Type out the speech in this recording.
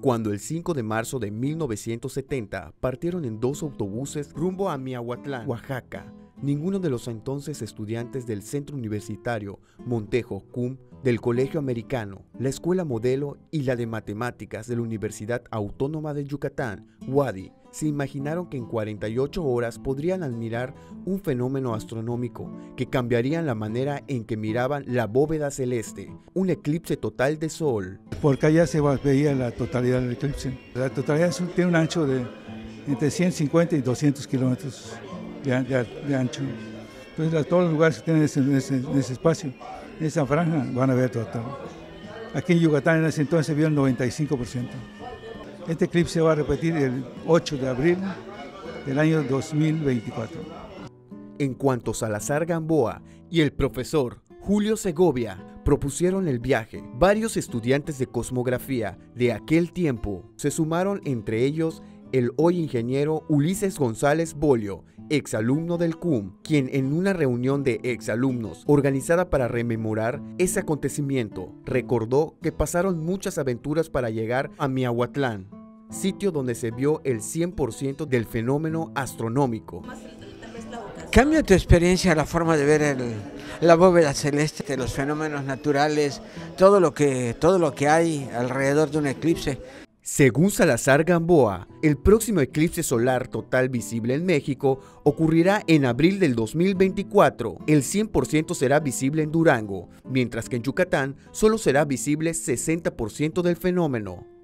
cuando el 5 de marzo de 1970 partieron en 2 autobuses rumbo a Miahuatlán, Oaxaca. Ninguno de los entonces estudiantes del Centro Universitario Montejo CUM, del Colegio Americano, la Escuela Modelo y la de Matemáticas de la Universidad Autónoma de Yucatán, UADY, se imaginaron que en 48 horas podrían admirar un fenómeno astronómico que cambiaría la manera en que miraban la bóveda celeste, un eclipse total de sol. Porque allá se veía la totalidad del eclipse. La totalidad tiene un ancho de entre 150 y 200 kilómetros de ancho. Entonces, a todos los lugares que tienen ese espacio, en esa franja, van a ver total. Aquí en Yucatán en ese entonces vio el 95%. Este eclipse se va a repetir el 8 de abril del año 2024. En cuanto Salazar Gamboa y el profesor Julio Segovia propusieron el viaje, varios estudiantes de cosmografía de aquel tiempo se sumaron, entre ellos el hoy ingeniero Ulises González Bolio, exalumno del CUM, quien en una reunión de exalumnos organizada para rememorar ese acontecimiento, recordó que pasaron muchas aventuras para llegar a Miahuatlán, sitio donde se vio el 100% del fenómeno astronómico. ¿Cambia tu experiencia la forma de ver la bóveda celeste, los fenómenos naturales, todo lo que hay alrededor de un eclipse? Según Salazar Gamboa, el próximo eclipse solar total visible en México ocurrirá en abril del 2024. El 100% será visible en Durango, mientras que en Yucatán solo será visible 60% del fenómeno.